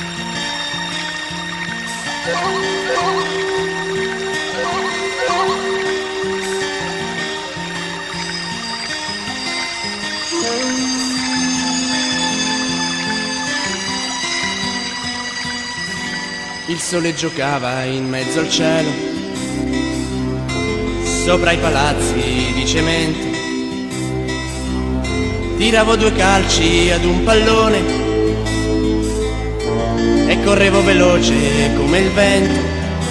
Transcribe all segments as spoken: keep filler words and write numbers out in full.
Il sole giocava in mezzo al cielo, sopra i palazzi di cemento. Tiravo due calci ad un pallone e correvo veloce come il vento.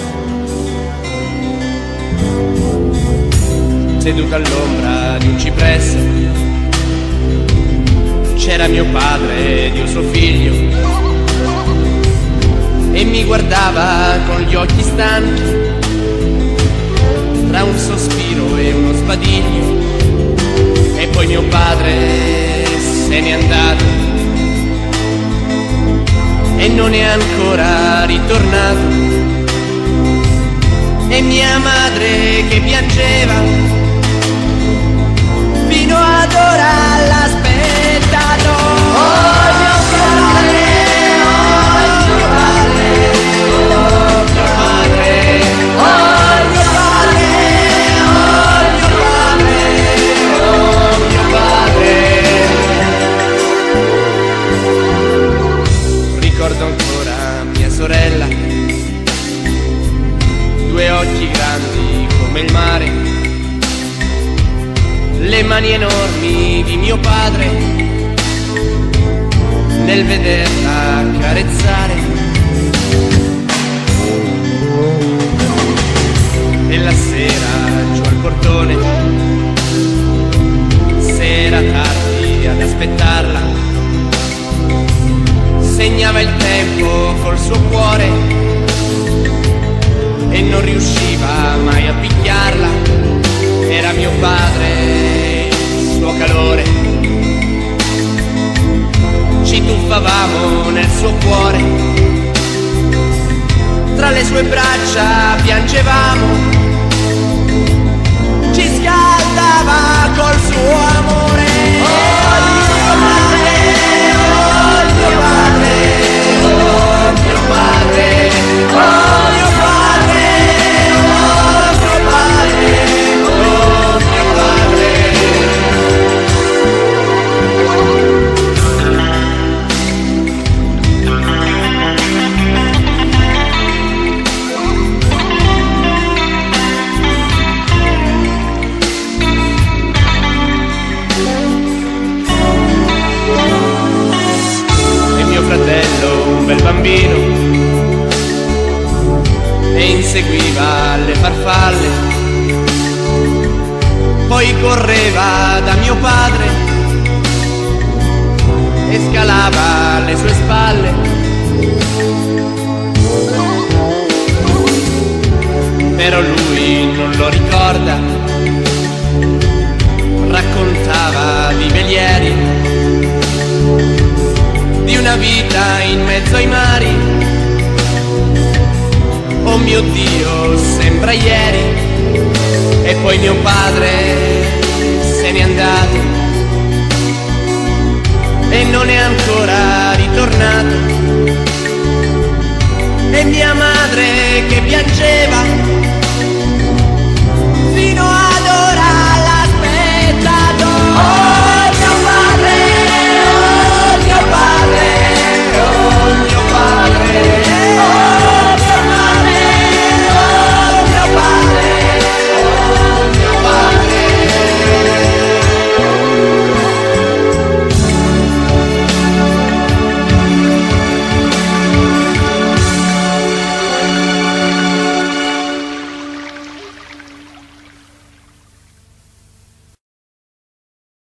Seduto all'ombra di un cipresso c'era mio padre ed io suo figlio, e mi guardava con gli occhi stanchi, tra un sospiro e uno sbadiglio. E poi mio padre se n'è andato e non è ancora ritornato. E mia madre che piangeva fino ad ora l'ha aspettato. Oh mio padre, oh mio padre, oh mio padre, oh mio padre, oh mio padre, oh mio padre. Ricordo ancora mia sorella, due occhi grandi come il mare, le mani enormi di mio padre nel vederla carezzare. E la sera giù al portone, se era tardi ad aspettarla, segnava il tempo col suo cuore e non riusciva mai a picchiarla. Era mio padre, il suo calore, ci tuffavamo nel suo cuore, tra le sue braccia piangevamo, ci scaldava col suo amore. Oh mio padre, oh mio padre, oh mio padre, oh mio padre, oh mio padre, oh mio padre. E mio fratello, un bel bambino, e inseguiva le farfalle, poi correva da mio padre e scalava le sue spalle. Però lui non lo ricorda, raccontava di velieri, di una vita in mezzo ai mari. Oh mio Dio, sembra ieri. E poi mio padre se n'è andato e non è ancora